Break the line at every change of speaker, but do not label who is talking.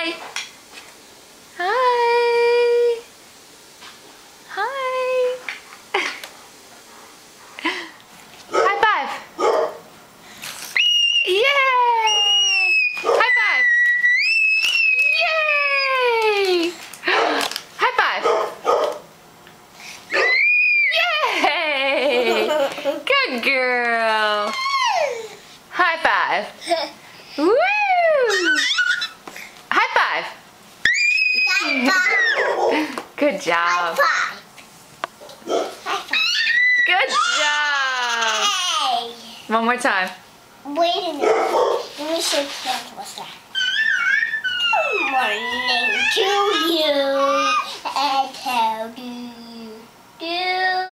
Hi. Hi. Hi. High five. Yay! High five. Yay! High five. Yay! Good girl. High five. Woo! High five. Good job. Good job. One more time.
Wait a minute. Let me shake hands with that. Good morning to you. And how do you do?